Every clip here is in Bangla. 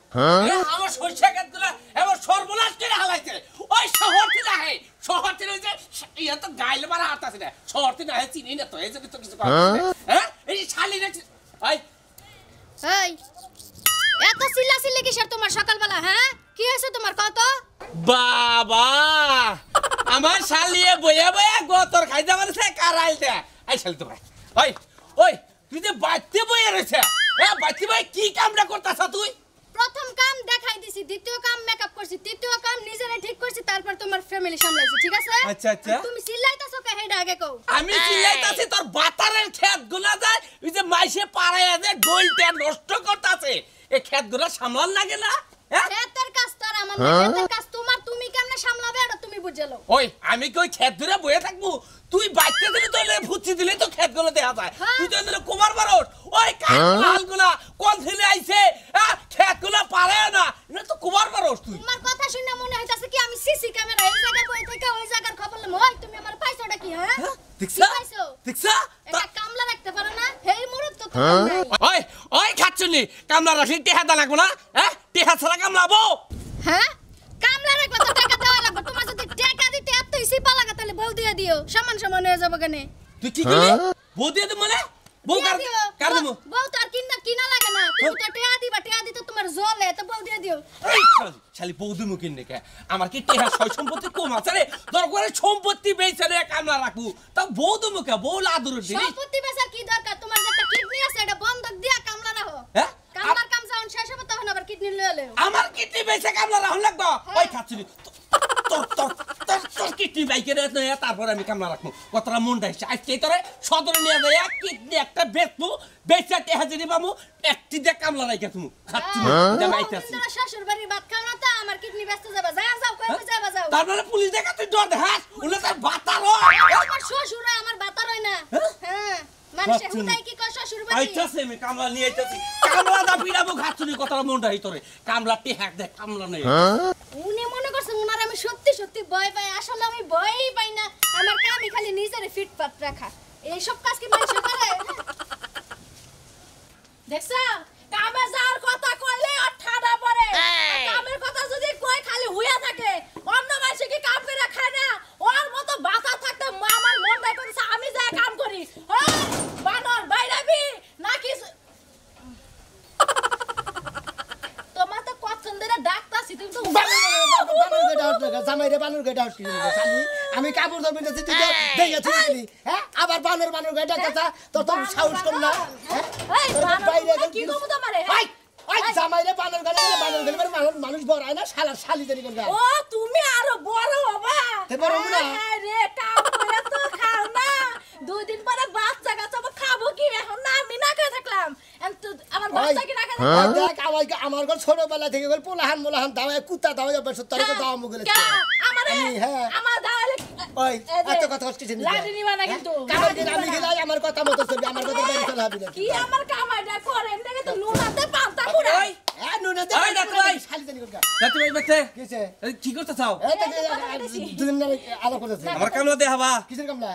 আমার সরষে ক্ষেতগুলো এবার সর্বনাশ করে হালাইছে ওই শহর থেকে আহে শহর থেকে ওই যে ইয়া তো গাইলে মারা হাত আছে না শহর থেকে আহে চিনি না তো এই জন্য তো কিছু কথা হ্যাঁ এই শালি রে এই এই এত চিল্লাচিল্লি কিসের তোমার সকালবেলা হ্যাঁ কি হয়েছে তোমার কত বাবা আমার শালিয়ে বইয়া বইয়া গোতর খাইতে পারছে কারাইল দে এই শালি তো ভাই ওই ওই তুই যে বাইতে বইয়া রয়েছে হ্যাঁ বাইতে বই কি কামটা করতেছ তুই প্রথম কাম দেখাই দিছি দ্বিতীয় কাম মেকআপ করছি তৃতীয় কাম নিজেরে ঠিক করছি তারপর তোমার ফ্যামিলি সামলাইছি ঠিক আছে আচ্ছা আচ্ছা তুমি চিল্লাইতাছো কে হেডা আগে কও আমি চিল্লাইতাছি তোর বাতারের ক্ষেত গুলা যায় ওই যে মাইসে পাড়ায় যে ডলটা নষ্ট করতেছে এই ক্ষেত গুলা সামলান লাগে না ক্ষেতের কাজ তো আর আমার ক্ষেতের কাজ তোমার তুমি কেমনে সামলাবে এটা তুমি বুঝেলো ওই আমি কি ওই ক্ষেত ধরে বয়ে থাকবো তুই বাইতে দিলে তো ফুচি দিলে তো ক্ষেত গুলো দেখা যায় তুই তো দিলে কুমার বারোস ওই কাল গুলা কোন ছেলে আইছে ক্ষেত গুলা পারে না এটা তো কুমার বারোস তুই তোমার কথা শুনে মনে হইতাছে কি আমি সিসি ক্যামেরা এই জায়গায় বই থেকে ওই জায়গার খবর লম ওই তুমি আমার পাইছোটা কি হ্যাঁ দেখছা পাইছো দেখছা এটা কামলা রাখতে পারো না হেই মুহূর্ত তো ওই ওই খাচ্ছনি কামলা রাখি টেহা দা লাগবো না টেহা ছাড়া কামলাবো হ্যাঁ কামলা রাখলে তো টাকা দেওয়া লাগবে তোমার যদি টাকা দিতে এত সিপা লাগা তাহলে বউ দিয়ে দিও সমান সমান হয়ে যাবে কেন তুই কি করলি বউ দিয়ে দে মানে বউ কার দেবো বউ তো আর কিনা লাগে না তুমি তো টেহা দিতে তোমার জলে তো বউ দিয়ে দিও শালি বউ দিমু কিনে কে আমার কি টেহা সয় সম্পত্তি কম আছে রে দরকার সম্পত্তি বেচে রে কামলা রাখবো তা বউ দিমু কে বউ লাদুর দিবি সম্পত্তি বেচার কি দরকার তোমার যে একটা কিডনি আছে এটা বন্ধক দিয়া কামলা রাখো হ্যাঁ কামলার কাম যখন শেষ হবে তখন আবার কিডনি লয়ে লও আমার কিডনি বেচে কামলা রাখুন লাগবো ওই খাচ্ছনি তোর কিডনি বাইকে রে তারপর আমি কামলা রাখবো কতটা মন ডাইছে আজকে তোরে সদরে নিয়ে যায় এক কিডনি একটা বেচবো বেচা টেহা যদি পাবো একটি দিয়ে কামলা রাখে তুমি খাচ্ছনি জামাইতাছি তোরা শ্বশুর বাড়ির ভাত খাও না তো আমার কিডনি ব্যস্ত যাবে যাও কই যাবা যাও তারপরে পুলিশ দেখা তুই ডর দেখাস উনি তার বাতার আমার শ্বশুর আমার বাতার হয় না হ্যাঁ মানুষে হুদাই কি কয় শ্বশুর বাড়ি আইতাছে আমি কামলা নিয়ে আইতাছি কামলা দা পিড়াবো খাচ্ছনি কতটা মনটা হিতরে কামলা টেহাক দে কামলা নেই উনি মনে করছেন উনার আমি সত্যি সত্যি ভয় পাই আসলে আমি ভয়ই পাই না আমার কামই খালি নিজেরে ফিটফাট রাখা এই সব কাজ কি মানুষ করে দেখছো কামে যাওয়ার কথা কইলে আর ঠাডা পড়ে কামের কথা যদি কই খালি হুইয়া থাকে অন্য মানুষ কি কাম করে খায় না ওর মতো বাতা থাকতে আমার মন দাই করছে আমি যা কাম করি বানর বাইরাবি নাকি তোমার তো কতক্ষণ ধরে ডাকতাছি তুমি তো বানর গেটা আমি কাপড় ধরবি না তুই দেখে তুই হ্যাঁ আবার বানর গেটা কথা তোর তো সাহস কম না কি কম তোমারে ওই জামাইরে বানর গেলে মানুষ বড় হয় না শালা শালি দেরি করবে ও তুমি আরো বড় বাবা তে বড় না রে কাম করে তো খাও না দুই দিন পরে বাচ্চা কাচ্চা খাবো কি এখন না আমি না খেয়ে থাকলাম আমার বাচ্চা কি না খেয়ে দেখ আমার ঘর ছোটবেলা থেকে গেল মোলাহান দাওয়া কুত্তা দাওয়া বসে তোর তো দাওয়া মুগলে আমার দাওয়ালে ওই এত কথা হচ্ছে না লাডি নিবা না কিন্তু কামাই দিন আমি গেলাই আমার কথা মতো চলবে আমার কথা বাড়ি চলে হবে না কি আমার কামাইটা করেন দেখে তো নুনাতে পান্তা করে ওই নুনাতে ওই ডাক্তার শালি দেরি করবে ডাক্তার ভাই বেতে কিছে কি করতে চাও এই তো দুদিন না আলাপ করতেছে আমার কামলা দে হাবা কিসের কামলা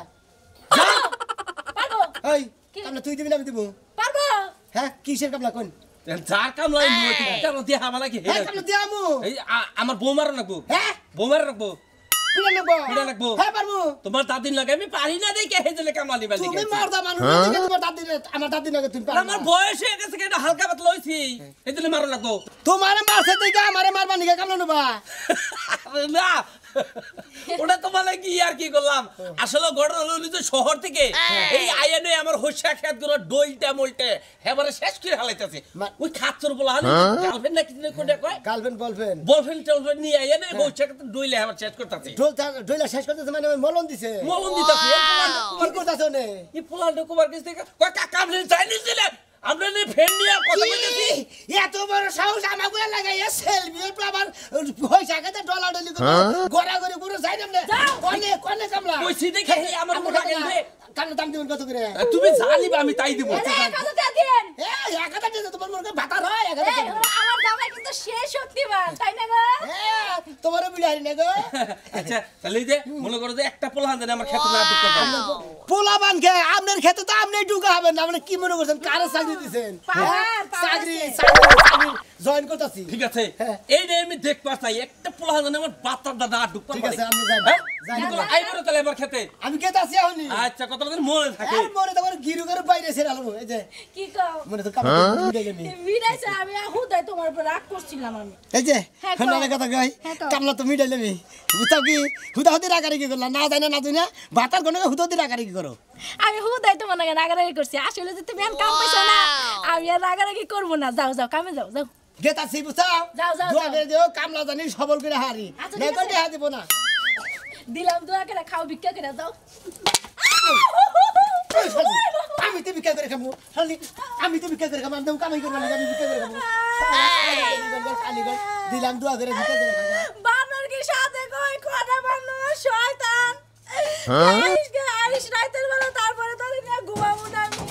পারবো ওই কামলা তুই দিবি না আমি দিব পারবো হ্যাঁ কিসের কামলা কোন যার কামলা নিয়ে কামলা দে হাবা নাকি হ্যাঁ কামলা দিয়ামু এই আমার বৌমার রাখবো হ্যাঁ বৌমার রাখবো পিড়া লাগবো হ্যাঁ পারবো তোমার দাদির লাগে আমি পারি না দেখে হেজলে কামলা নিবা দেখে তুমি মারদা মানুষ দেখে তোমার দাদি আমার দাদি লাগে তুমি পারো আমার বয়স হয়ে গেছে কেন হালকা পাতলা হইছি হেজলে মারো লাগবো তোমার মারছে দেখে আমারে মারবা নিকে কামলা নেবা না ওটা তোমার কি আর কি করলাম আসলে ঘটনা হলো যে শহর থেকে এই আইনে আমার হইসা খেত গুলো ডইলটা মলটে এবারে শেষ করে হালাইতেছে ওই খাচ্চর বলা হলো গার্লফ্রেন্ড না কিছু কোনটা কয় গার্লফ্রেন্ড বলফ্রেন্ড নিয়ে আইনে হইসা খেত ডইলে আবার শেষ করতেছে ডইলা শেষ করতেছে মানে মলন দিছে মলন দিতেছে কি করতেছ নে এই পোলান্ড কুমার কাছ থেকে কয় কাকা আপনি চাইনিজ দিলেন আমরা নে ফ্রেন্ড নিয়ে কথা বলতেছি এত বড় সাহস আমাকে লাগাইয়া সেলফি আবার হইসা খেতে ডলাডলি করে গড়াগড়ি পুরো যাই না কোনে কামলা কইছি দেখে আমার মনে লাগে কামলা দাম দিবেন কত করে তুমি জানিবা আমি তাই দিব 1000 টাকা দেন এই 1000 টাকা তোমার মনে ভাতা হয় 1000 টাকা আমার দামে কিন্তু শেষ শক্তিমান তাই না গো তোমার বিড়ারি না গো আচ্ছা তাহলে যে মনে করো যে একটা পোলাহান দেন আমার ক্ষেত না ঢুকতে পারে পোলাবান কে আপনার ক্ষেত তো আপনি ঢুকা হবেন না আপনি কি মনে করছেন কারে চাকরি দিবেন চাকরি জয়েন করতেছি ঠিক আছে হ্যাঁ। এই যে আমি দেখবা চাই একটা পোলা জানে আমার বাতার দাদা ঢুকতে ঠিক পারে আছে, আমি যাই। হ্যাঁ? যাই, কিন্তু যাই। আইবো না তাহলে এবার খেতে আমি কে আছি এখনই আচ্ছা কত দিন মনে থাকে আর মনে তোমার গিরু করে বাইরে ছেড়ে আলো এই যে কি কও মনে তো কামড় দিয়ে গেলি মিরাইছে আমি হুদাই তোমার উপর রাগ করছিলাম আমি এই যে হ্যাঁ, খন্ডা কও। কথা কই হ্যাঁ, কও। কামলা তো মিটাইলে মি বুঝছো কি হুদা হুদি রাগারি কি করলা না জানি না তুই না ভাতার গনে হুদা হুদি রাগারি কি করো আমি হুদাই তোমার নাকি রাগারাগি করছি আসলে যে তুমি এখন কাম পাইছো না আমি আর রাগারাগি করবো না যাও যাও কামে যাও যাও গেতাছি বুঝছো যাও, যাও, দোয়া যাও। করে দিও কামলা জানি সবল করে হারি আচ্ছা, না ঠিক তো আছে। দেয়া দিব না দিলাম দোয়া করে খাও ভিক্ষা করে যাও ওই শালি, আমি তো বিক্রি করে খাবো শালি, আমি তো বিক্রি করে খাবো আমি তো কামাই করবো না আমি বিক্রি করে খাবো খালি কর দিলাম দোয়া করে বিক্রি করে খাবো বানর কি সাথে কই কোনা বানর শয়তান আইস রাতের বেলা তারপরে তো নিয়ে ঘুমাবো না আমি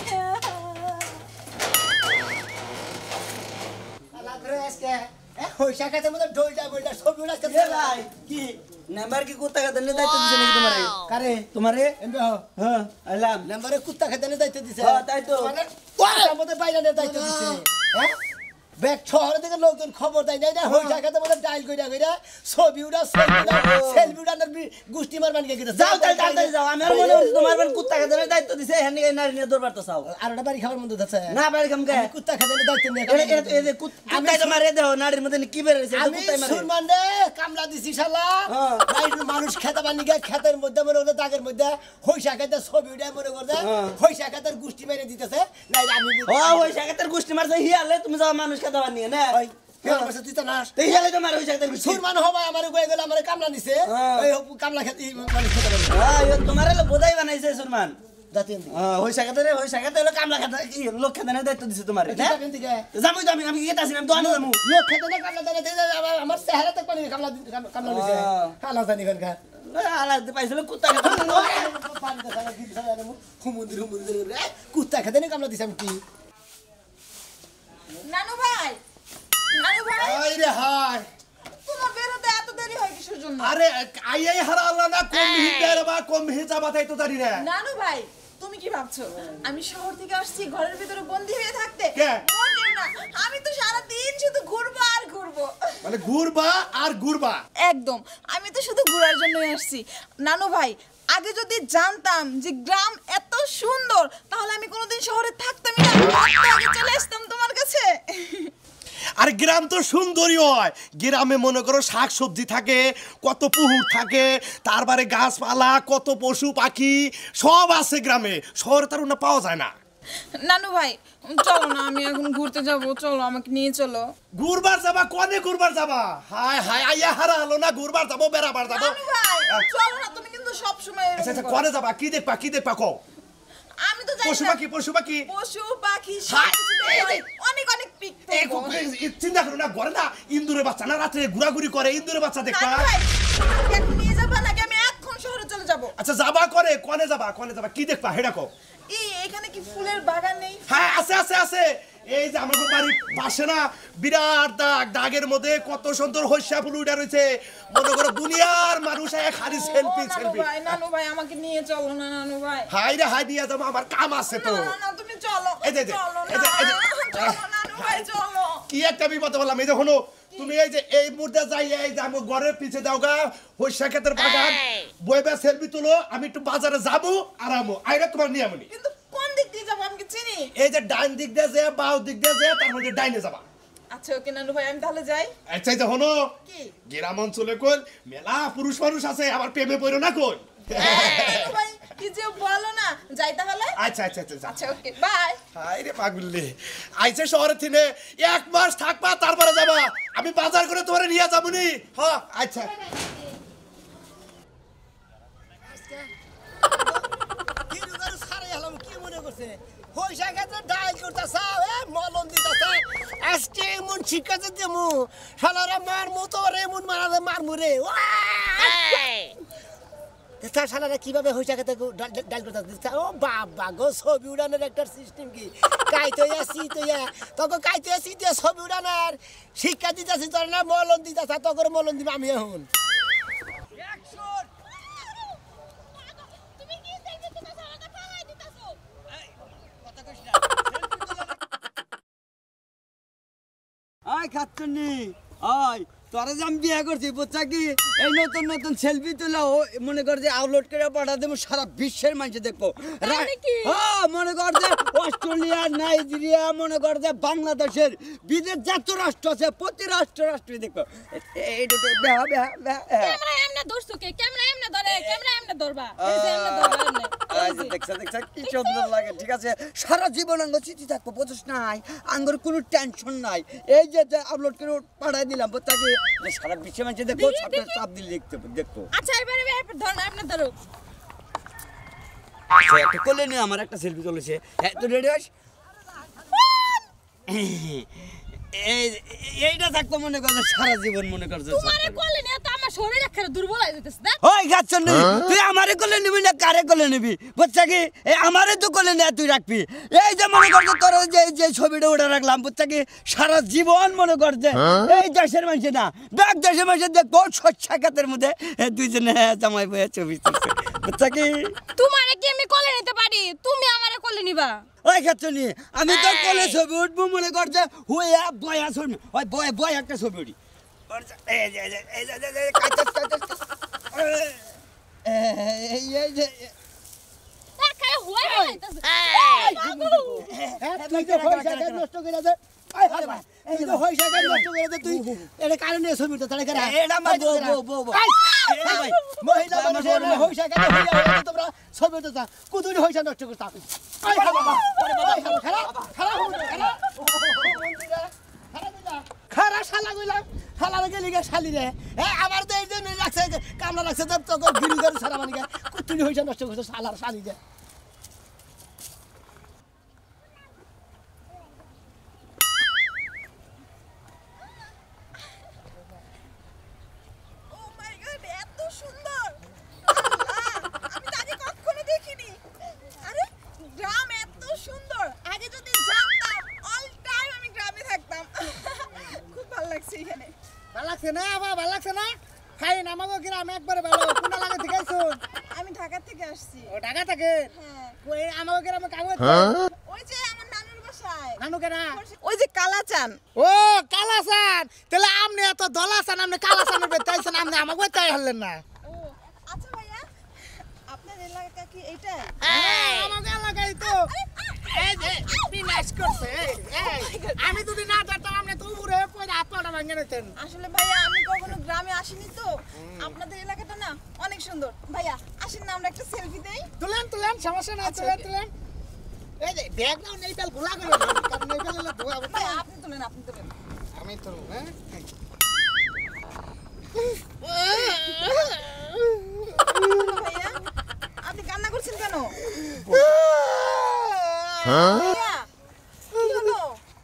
আল্লাহ করে আজকে ওই শাখাতে মধ্যে ঢোলটা বলটা সব উড়াচ্ছে কি নাম্বার কি কুত্তা খাতে নিয়ে দায়িত্ব দিছে নাকি তোমারে কারে তোমারে এমবে হ্যাঁ আইলাম নাম্বারে কুত্তা খেতে দায়িত্ব দিছে হ্যাঁ, তাই তো। মানে ওর মধ্যে বাইরে দায়িত্ব দিছে হ্যাঁ ব্যাগ শহরে থেকে লোকজন খবর দেয় না ওই শাখাতে মধ্যে ডাইল কইরা কইরা ছবি উড়া সেলফি উড়ানোর গোষ্ঠী মারমান কে গেছে যাও তাই তাড়াতাড়ি যাও আমি আর মনে হচ্ছে তোমার বান কুত্তা খাতে নিয়ে দায়িত্ব দিছে হ্যাঁ নিয়ে নারী নিয়ে দরবার তো চাও আর ওটা বাড়ি খাবার মধ্যে আছে না পারি কামকে আমি কুত্তা খেতে দায়িত্ব নিয়ে এই যে কুত্তাই তোমার এ দেহ নারীর মধ্যে কি বের হইছে আমি কুত্তাই মারে সুরমান রে কামলা দিছি শালা হ্যাঁ। বাইরের মানুষ খেতে বানি গিয়ে ক্ষেতের মধ্যে মনে করতে দাগের মধ্যে হইসা খেতে ছবি উঠে মনে করতে হ্যাঁ। হইসা খেতের গোষ্ঠী মেরে দিতেছে নাই আমি ও ওই শাকাতের গোষ্ঠী মারছে হিয়ালে তুমি যাও মানুষ খাতে বানিয়ে না ওই কেমন বসে তুই তো নাস তো হিয়ালে তোমার ওই শাকাতের গোষ্ঠী সুরমান হবাই আমার কয়ে গেল আমার কামলা নিছে হ্যাঁ। ওই কামলা খেতে মানুষ খেতে পারে তোমার হলো বোধাই বানাইছে সুরমান জাতি ওই শাকাতে হলো কামলা খাতে কি লোক খাতে নিয়ে দায়িত্ব দিছে তোমার এন্দি দিকে যাবো তো আমি কি গেতাছি আমি তো আনো যাবো লোক খেতে না কামলা দেনে দিতে আমার চেহারা তো পানি কামলা কামলা নিছে হ্যাঁ। কালা জানি কোন কা আলাদা পাইছিল কুত্তা খাতে কুত্তা খেতে না কামলা দিছে আমি কি নানু ভাই আই রে হাই তোমার বেরোতে এত দেরি হয় কিসের জন্য আরে আই হারা আল্লাহ না কম হিটার বা কম হিজা বাতাই তো জানি না নানু ভাই তুমি কি ভাবছো আমি শহর থেকে আসছি ঘরের ভিতরে বন্দি হয়ে থাকতে কে? মোটেও না আমি তো সারা দিন শুধু ঘুরবো আর ঘুরবো মানে ঘুরবা আর ঘুরবা একদম আমি তো শুধু ঘোরার জন্যই আসছি নানু ভাই আগে যদি জানতাম যে গ্রাম এত সুন্দর তাহলে আমি কোনোদিন শহরে থাকতামই না আগে চলে আসতাম তোমার কাছে আর গ্রাম তো সুন্দরই হয় গ্রামে মনে করো শাক সবজি থাকে কত পুকুর থাকে তারপরে গাছপালা কত পশু পাখি সব আছে গ্রামে শহরে তার ওটা পাওয়া যায় না নানু ভাই চলো না আমি এখন ঘুরতে যাব চলো আমাকে নিয়ে চলো ঘুরবার যাবা কনে ঘুরবার যাবা হাই হাই আইয়া হারা হলো না ঘুরবার যাবো বেড়াবার যাবো নানু ভাই চলো না তুমি কিন্তু সব সময় আচ্ছা আচ্ছা কনে যাবা কি দেখবা কও আমি তো জানি পশু না পাখি পশু পাখি হাই, অনেক অনেক পিক এই চিন্তা করো না ঘরে না ইন্দুরের বাচ্চা না রাত্রে ঘোরাঘুরি করে ইন্দুরের বাচ্চা দেখবা এখন নিয়ে যাবা নাকি আমি এখন শহরে চলে যাব আচ্ছা যাবা করে কনে যাবা কি দেখবা হেডা কও এখানে কি ফুলের বাগান নেই হ্যাঁ আছে এই যে আমাদের বাড়ির পাশে না বিরাট দাগের মধ্যে কত সুন্দর হইসা ফুল উঠে রয়েছে মনে করো দুনিয়ার মানুষ এক হারি সেলফি নানু ভাই আমাকে নিয়ে চলো না নানু ভাই হাই রে হাই নিয়ে যাবো আমার কাম আছে তো না তুমি চলো এই যে, চলো এই যে, এই যে, চলো নানু ভাই চলো কি একটা বিপদ বললাম এই দেখো তুমি এই যে এই মুহূর্তে যাই এই যে আমার ঘরের পিছে দাও গা হইসা ক্ষেতের বাগান বইবা সেলফি তুলো আমি একটু বাজারে যাবো আরামো আইরা তোমার নিয়ে আমনি কিন্তু কোন দিক দিয়ে যাবো আমি কি চিনি এই যে ডান দিক দিয়ে যে বাও দিক দিয়ে যে তার মধ্যে ডাইনে যাবা আচ্ছা ওকে নানু ভাই আমি তাহলে যাই আচ্ছা দেখো কি গ্রাম অঞ্চলে কই মেলা পুরুষ মানুষ আছে আবার প্রেমে পড়ো না কই নানু ভাই কি যে বলো না যাই তাহলে আচ্ছা আচ্ছা ওকে বাই হাই রে পাগলি আইছে শহরে থেকে এক মাস থাকবা তারপরে যাবা আমি বাজার করে তোমারে নিয়ে যাবনি হ্যাঁ আচ্ছা গিরু গরু সারে হলাম কি মনে করছে হইসা খেতে ডাইল করতেছে মলম দিতেছে আজকে এমন শিক্ষাতে দেমু শালারা মারমু তো রে এমন মারমু রে তার শালারা কিভাবে হইসা খেতে ডাইল করতেছে ও বাবা গো ছবি উড়ানোর একটা সিস্টেম কি কাইতে আসি তো তোকে কাইতে আসি দিয়ে ছবি উড়ানোর শিক্ষা দিতেছি তোর না মলম দিতেছে তোকে মলম দিবে আমি এখন তুমি কি দেখতে দিতেছো আমাকে ফালাই দিতেছো আয় খাচ্ছনি ওই তোরা যে আমি বিয়ে করছি বুঝছা কি এই নতুন নতুন সেলফি তুলে মনে কর যে আপলোড করে পাঠা দেবো সারা বিশ্বের মানুষ দেখবো হ্যাঁ মনে কর যে অস্ট্রেলিয়া নাইজেরিয়া মনে কর যে বাংলাদেশের বিদেশ যত রাষ্ট্র আছে প্রতি রাষ্ট্রই দেখবো এইটা ক্যামেরা এমনে ধরছো কে ক্যামেরা এমনে ধরে ক্যামেরা এমনে ধরবা এই যে এমনে ধরবা এমনে দেখছা কি সুন্দর লাগে ঠিক আছে সারা জীবন আঙ্গ চিঠি থাকবো বুঝছ নাই আঙ্গর কোনো টেনশন নাই এই যে আপলোড করে পাঠাই দিলাম বুঝছা কি সারা বিশ্বের মানুষ দেখবো চাপ দিলে দেখবো আচ্ছা এবারে ধর না এমনে ধরো একটা কোলে নিয়ে আমার একটা সেলফি চলেছে হ্যাঁ তো রেডি হস এইটা থাকতো মনে করছে সারা জীবন মনে করছে তোমারে কোলে নিয়ে তো আমার শরীর একেবারে দুর্বল হয়ে যেতেছে না ওই গাছন তুই আমারে কোলে নিবি না কারে কোলে নিবি বুঝছা কি এই আমারে তো কোলে নিয়ে তুই রাখবি এই যে মনে করছে তোর যে ছবিটা ওটা রাখলাম বুঝছা কি সারা জীবন মনে করছে এই দেশের মানুষ না দেখ দেশের মানুষ দেখবো সচ্ছা খাতের মধ্যে দুইজনে জামাই বয়ে ছবি তুলছে বুঝছা কি তোমারে কি আমি কোলে নিতে পারি তুমি আমারে কোলে নিবা ওই খাচ্ছনি আমি তোর কোলে ছবি উঠবো মনে করছে হুয়া বয়া ছবি ওই বয় একটা ছবি উঠি এই যে একাই হুয়া যাইতাছে তুই তো পয়সা নষ্ট করে দে তুই তো পয়সা নষ্ট করে দে তুই এটা কারণে ছবি তো তাহলে করে এটা আমার বউ মহিলা মানুষের পয়সা কেন হইয়া তোমরা ছবি তো তা কুতুরি পয়সা নষ্ট করতা আই বাবা খারা শালা কইলাম শালা গেলি গে শালি রে আমার তো এই যে রাখছে কামলা রাখছে তো গিরি করে সারা মানে কুতুরি পয়সা নষ্ট করছে শালার শালি রে ও মাই গড এত সুন্দর আমি তো আগে কখনো দেখিনি আরে গ্রাম এত সুন্দর আগে যদি জানতাম অল টাইম আমি গ্রামে থাকতাম খুব ভালো লাগছে এখানে ভালো লাগছে না বাবা ভালো লাগছে না খাই না আমাকে গ্রামে একবারে ভালো কোন লাগা থেকে আইছো আমি ঢাকা থেকে আসছি ও ঢাকা থেকে হ্যাঁ কই আমাকে গ্রামে কাম করতে ওই যে আমার নানুর বাসায় নানু কেনা ওই যে কালাচান ও কালাসান তাহলে আমনে এত দলাসান আমনে কালাসানের বেতাইছেন আমনে আমাকে তাই হলেন না ও আচ্ছা ভাইয়া আপনার এলাকা কি এইটা আমাকে এলাকায় তো এই যে বিনাশ করছে আমি যদি না জানতাম আমনে তো উপরে পয়দা হাত পাটা ভাঙে নিতেন আসলে ভাইয়া আমি কখনো গ্রামে আসিনি তো আপনাদের এলাকাটা না অনেক সুন্দর ভাইয়া আসেন না আমরা একটা সেলফি দেই তুলেন সমস্যা নাই তুলেন এই যে ব্যাকগ্রাউন্ড এই পেল ভুলা করে কারণ এই পেল হলো ধোয়া ভাইয়া আপনি তুলেন আমি তো হ্যাঁ ভাইয়া আপনি কান্না করছেন কেন ভাইয়া কি হলো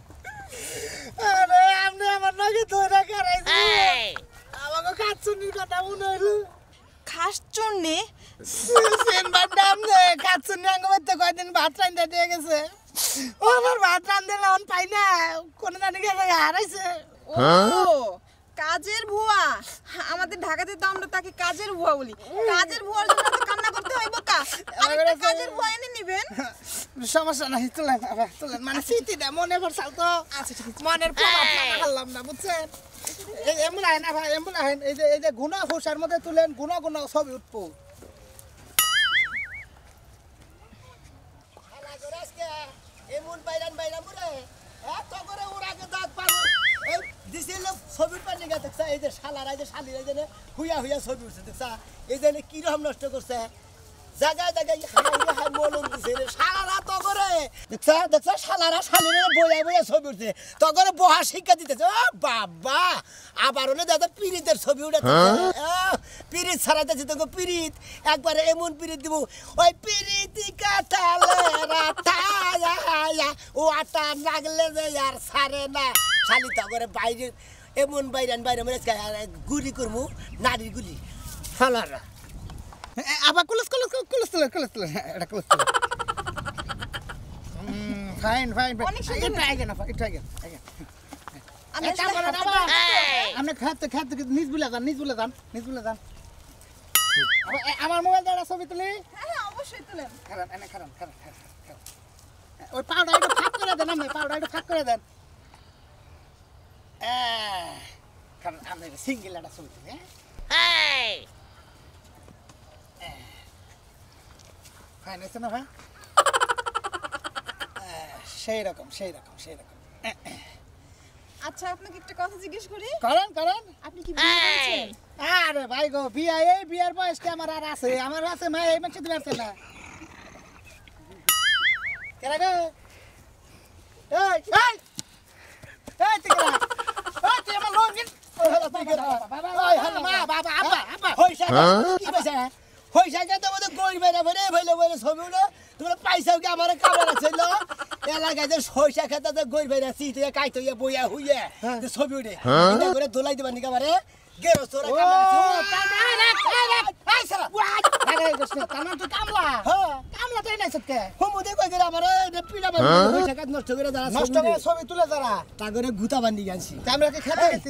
আরে আপনি আমার নাকি ধরে করাইছেন আমাকে কাচ্চুনির কথা মনে হইলো খাস চন্নে সেন বাডাম নে কাচ্চুনি আঙ্গ মধ্যে কয়দিন ভাত রাইন্দা দিয়ে গেছে ও আমার ভাত রান্ধে লন পাই না কোন জানি গেছে হারাইছে ও কাজের বুয়া আমাদের ঢাকাতে তো আমরা তাকে কাজের বুয়া বলি কাজের বুয়ার জন্য তো কান্না করতে হয় বোকা আরেকটা কাজের বুয়া এনে নেবেন সমস্যা নাই তুলেন মানে স্মৃতিটা মনে পড়ছাল তো আচ্ছা ঠিক আছে মনের প্রভাব হারলাম না বুঝছেন এমন আহেন না ভাই এমন আহেন এই যে গুণা হোসার মধ্যে তুলেন গুণা ছবি উঠবো এমন বাইরান মুরে এত করে ওর আগে দাঁত পারো এই দিছিল ছবির পানি গা দেখছা এই যে শালার এই যে শালির এই যে হুইয়া ছবি উঠছে দেখছা এই যে কি রকম নষ্ট করছে জায়গায় হাই মলম দিছে রে শালারা তো করে দেখছা শালারা শালিরে বইয়া ছবি উঠছে তো করে বহা শিক্ষা দিতেছে ও বাবা আবার ওনে দাদা পিরিতের ছবি উঠাতেছে পিরিত ছাড়াইতেছে তো পিরিত একবারে এমন পিরিত দিব ওই পিরিতি কাটালে রাতায়া ও আটা লাগলে যে আর ছাড়ে না শালি তো করে বাইরে এমন বাইরে মানে গুলি করমু নারীর গুলি শালারা আবার কুলস এটা কুলস ফাইন অনেক সুন্দর এটা আগে না এটা আগে আপনি খাতে নিজ বলে যান আমার মোবাইল দ্বারা ছবি তুলি হ্যাঁ অবশ্যই তুলেন খারান ওই পাউডার একটু ফাঁক করে দেন আপনি পাউডার একটু ফাঁক করে দেন কারণ আমরা সিঙ্গেল একটা ছবি তুলি, ফাইন হয়েছে না ভাই? সেই রকম। আচ্ছা আপনাকে একটা কথা জিজ্ঞেস করি, করেন। আপনি কি বিয়ে করেছেন? আরে ভাই গো, বিয়ার বয়সটা আমার আর আছে, মা এই মাসে দিবে আছে না। কেরা গো? এই তুই কেরা? তুই আমার লঙ্গিন হইসাকে তো বোধ গই বেড়ে বেড়ে ছবি উঠে তোমরা পাইছাও কি আমার কামড় ছিল এলাকায় যে সইসা খেতে গই বেড়ে চিতে কাইতে বইয়া হুইয়া ছবি উঠে করে দোলাই দিবা নিকা মারে গেরো তোরা ছবি তুলে যারা তা করে গুতা বান্ধি গেছি আমরা খেতে গেছি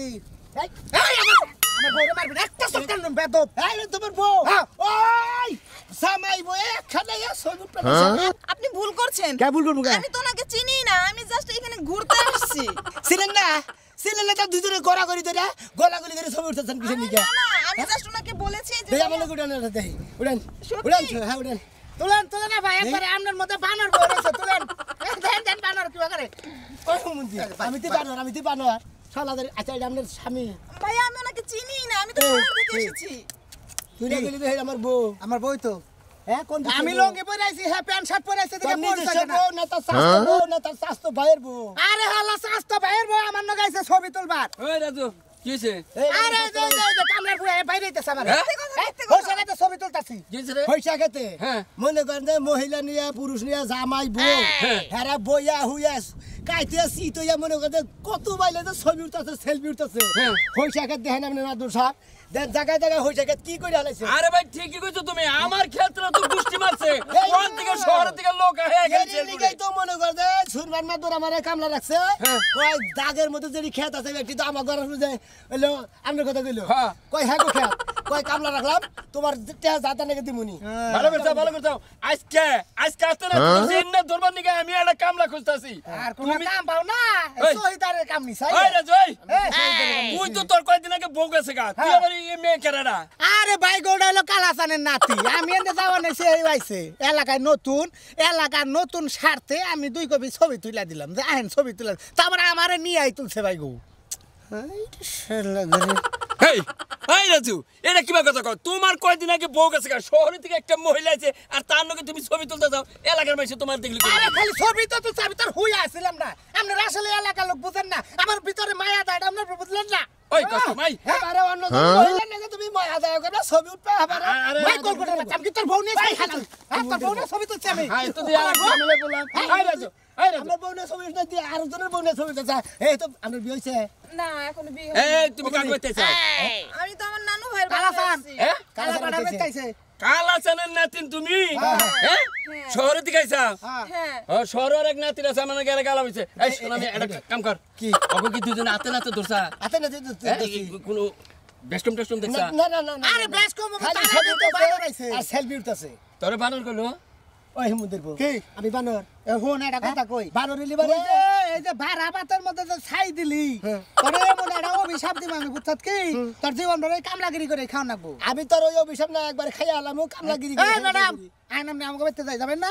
আপনি ভুল করছেন। আমি তো ওনাকে চিনি না, আমি জাস্ট এখানে ঘুরতে আসছি। ছিলেন না দুজনে গড়াগড়ি ধরে গলাগলি ধরে ছবি উঠতেছেন কিসের নিকে? না, আমি জাস্ট ওনাকে বলেছি যে উড়েন তুলেন না ভাই, একবারে আপনার মধ্যে বানর বই রয়েছে, তুলেন দেন বানর কি করে আমি তো বানর শালাদের। আচ্ছা এটা আপনার স্বামী? ভাইয়া আমি ওনাকে চিনি না, আমি তো শহর থেকে এসেছি। তুই না গেলি আমার বই তো হ্যাঁ কোন আমি লঙ্গি পরে আইছি, হ্যাঁ প্যান্ট শার্ট পরে আইছি দেখে পড়ছে না। না তার শাস্ত বউ না তার শাস্ত ভাইয়ের বউ। আরে হালা শাস্ত ভাইয়ের বউ আমার না গাইছে ছবি তুলবার। ওই রাজু কি হইছে? আরে যে কামলার বউ বাইরে হইতেছে আমার হোসাগাতে ছবি তুলতাছি হোসাগাতে মনে করেন যে মহিলা নিয়ে পুরুষ নিয়ে জামাই বউ হেরা বইয়া হুইয়া কাইতে সিতইয়া মনে করেন কত বাইলে যে ছবি উঠতেছে সেলফি উঠতেছে হোসাগাত দেখেন আপনি না দোষা দেন জায়গায় হোসাগাত কি করে হালাইছে? আরে ভাই ঠিকই কইছো তুমি, আমার ক্ষেত্রে তো গুষ্টি মারছে কোন থেকে শহর থেকে লোক হয়ে গেছে এদিকেই তো মনে করে যে সুরমান মাদুর আমারে কামলা রাখছে কই দাগের মধ্যে যেই ক্ষেত আছে একটি তো আমার ঘরে যে হলো আমনে কথা কইলো কই হ্যাঁ গো ক্ষেত কই কামলা রাখলাম তোমার টেহা জাতা নাকি দিমুনি। ভালো করছো আজকে আসতে না দিন না দরবার নিকে আমি একটা কামলা খুঁজতাছি। আর কোন কাম পাও না শহীদারের কাম নি চাই। ওই রাজু তুই তো তোর কয়দিন আগে বউ গেছে গা, তুই আবার এই মেয়ে কেরাডা? আরে ভাই গোড়া হলো কালাচানের নাতি, আমি এনে যাওয়া নেই সেই আইছে এলাকার নতুন স্বার্থে আমি 2 কপি ছবি তুলে দিলাম যে আহেন ছবি তুলে, তারপরে আমারে নিয়ে আই তুলছে ভাই গো। এই রাজু এটা কিবা কথা কও? তোমার কয়দিন আগে বউ গেছে গা, শহরে থেকে একটা মহিলা আছে আর তার নাকি তুমি ছবি তুলতে যাও, এলাকার মানুষ তোমার দেখলি কই? আরে খালি ছবি তো আমি তার হইয়া আসছিলাম না, আপনারা আসলে এলাকার লোক বুঝেন না, আমার ভিতরে মায়া দায় আপনারা বুঝলেন না। ওই কষ্ট ভাই আরে অন্য মহিলা নাকি তুমি মায়া দায় করে ছবি উঠবে আবার ভাই কল করে আমি কি তোর বউ নিয়ে হালাল তোর বউ নিয়ে ছবি তুলছি আমি তো দিয়া আমি বললাম এই রাজু আমার বউ নিয়ে ছবি না দিয়ে আর জনের বউ নিয়ে ছবি তুলছে। এই তো আমার বিয়ে হইছে না এখনো বিয়ে এই তুমি কাজ করতে চাও? আমি তো আমার নানু ভাইয়ের কালাচান বাড়ি আসছি। কালা পাঠাইছে কালাচানের নাতিন তুমি? হ্যাঁ শহরে থেকে আইছা? হ্যাঁ শহরের এক নাতিন আছে আমার গেলে গালা হইছে। এই শোন আমি একটা কাম কর, কি ওকে কি দুজন হাতে নাতে ধরছা? আতে না কোনো বেস্টম দেখছা? না আরে ব্লাশ কম খালি ছবি তো বানর আইছে আর সেলফি উঠতাছে। তোরে বানর কইলো? ওই হিমুদের বউ কি আমি বানর হোন এটা কথা কই বানর ইলি বারে এই যে ভাড়া বাতের মধ্যে যে ছাই দিলি তোরে মনে এটা অভিশাপ দিম আমি বুঝছত কি তোর জীবন ধরে কামলাগিরি করে খাও নাকবো। আমি তোর ওই অভিশাপ না একবার খাইয়া আলামু কামলাগিরি করে। এই ম্যাডাম আইন আমি আমাকে বেতে যাই যাবেন না?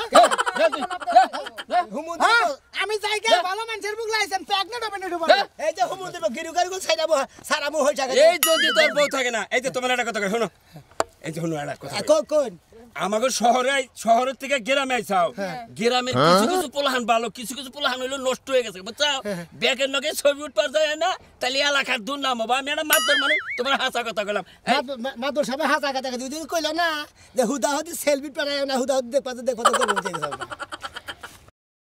আমি যাই গে ভালো মানুষের মুখ লাইছেন প্রেগনেন্ট হবে না ঢুবা। এই যে হুমুদের গিরু গারিগো ছাইরাবো সারামু হই থাকে। এই যদি তোর বউ থাকে না, এই যে তোমার একটা কথা কই শোনো, এই যে শোনো একটা কথা কোন আমাকে শহরের থেকে গ্রামে আইছাও, গ্রামের কিছু পোলাহান ভালো, কিছু পোলাহান হইলো নষ্ট হয়ে গেছে বুঝছাও, ব্যাগের নগে ছবি উঠবার যায় না, তাহলে এলাকার দুর্নাম হবো। আমি একটা মাতবর মানে তোমার হাসা কথা কইলাম। মাদুর সাহেব হাসা কথা দুই দিন কইলো না যে হুদা হুদি সেলফি পারায় না হুদা হুদি দেখবা